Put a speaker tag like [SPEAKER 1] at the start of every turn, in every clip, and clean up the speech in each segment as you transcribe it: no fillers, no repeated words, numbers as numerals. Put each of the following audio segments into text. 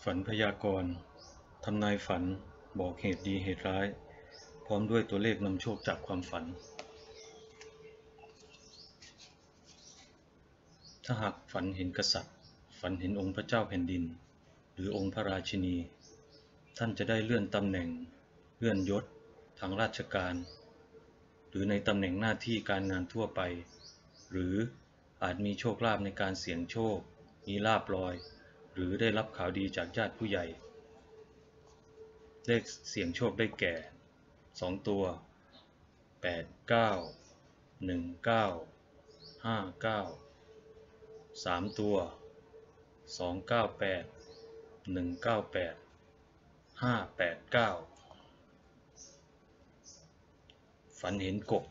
[SPEAKER 1] ฝันพยากรณ์ทำนายฝันบอกเหตุดีเหตุร้ายพร้อมด้วยตัวเลขนำโชคจากความฝันถ้าหากฝันเห็นกษัตริย์ฝันเห็นองค์พระเจ้าแผ่นดินหรือองค์พระราชินีท่านจะได้เลื่อนตำแหน่งเลื่อนยศทางราชการหรือในตำแหน่งหน้าที่การงานทั่วไปหรืออาจมีโชคลาภในการเสี่ยงโชคมีลาภลอยหรือได้รับข่าวดีจากญาติผู้ใหญ่เลขเสี่ยงโชคได้แก่2ตัว8 9 1 9 5 9 3ตัว2 9 8 1 9 8 5 8 9ฝันเห็นกบ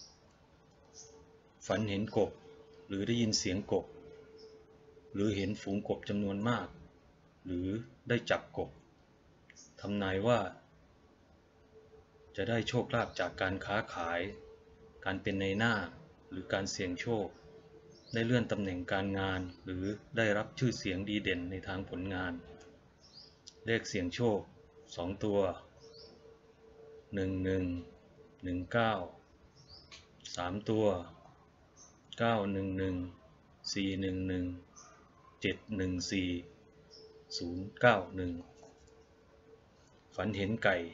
[SPEAKER 1] ฝันเห็นกบหรือได้ยินเสียงกบหรือเห็นฝูงกบจำนวนมากหรือได้จับกบทำนายว่าจะได้โชคลาภจากการค้าขายการเป็นนายหน้าหรือการเสี่ยงโชคได้เลื่อนตำแหน่งการงานหรือได้รับชื่อเสียงดีเด่นในทางผลงานเลขเสี่ยงโชค2ตัว11 19 3ตัว911 411 714 091ฝันเห็นไก่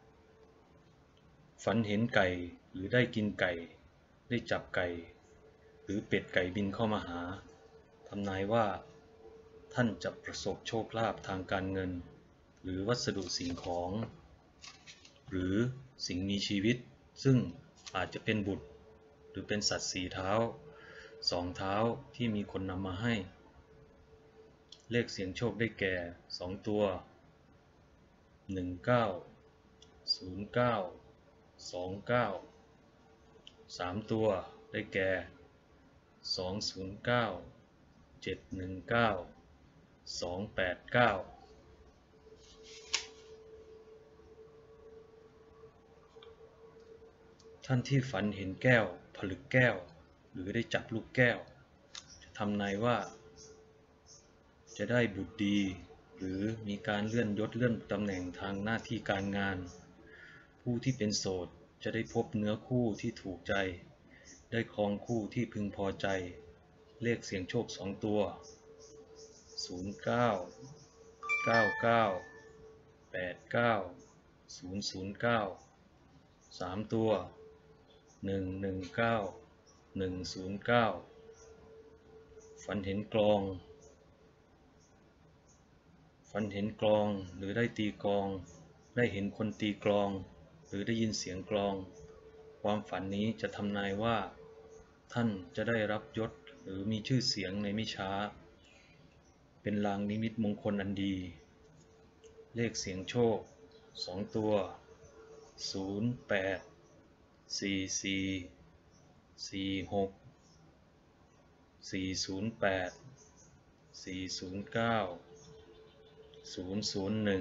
[SPEAKER 1] ฝันเห็นไก่หรือได้กินไก่ได้จับไก่หรือเป็ดไก่บินเข้ามาหาทำนายว่าท่านจะประสบโชคลาภทางการเงินหรือวัสดุสิ่งของหรือสิ่งมีชีวิตซึ่งอาจจะเป็นบุตรหรือเป็นสัตว์4เท้า2เท้าที่มีคนนำมาให้เลขเสี่ยงโชคได้แก่2ตัว19 09 29 3ตัวได้แก่209 719 289ท่านที่ฝันเห็นแก้วผลึกแก้วหรือได้จับลูกแก้วจะทำนายว่าจะได้บุตรดีหรือมีการเลื่อนยศเลื่อนตำแหน่งทางหน้าที่การงานผู้ที่เป็นโสดจะได้พบเนื้อคู่ที่ถูกใจได้ครองคู่ที่พึงพอใจเลขเสี่ยงโชค2ตัว09 99 89 009 3ตัว119 109ฝันเห็นกลองฝันเห็นกลองหรือได้ตีกลองได้เห็นคนตีกลองหรือได้ยินเสียงกลองความฝันนี้จะทำนายว่าท่านจะได้รับยศหรือมีชื่อเสียงในไม่ช้าเป็นลางนิมิตมงคลอันดีเลขเสียงโชค2ตัว08 44 46 408 409 001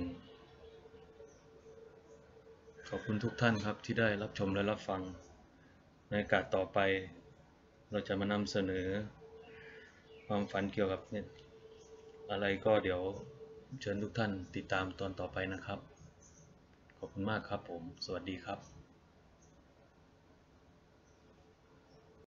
[SPEAKER 1] ขอบคุณทุกท่านครับที่ได้รับชมและรับฟังในโอกาสต่อไปเราจะมานำเสนอความฝันเกี่ยวกับอะไรก็เดี๋ยวเชิญทุกท่านติดตามตอนต่อไปนะครับขอบคุณมากครับผมสวัสดีครับ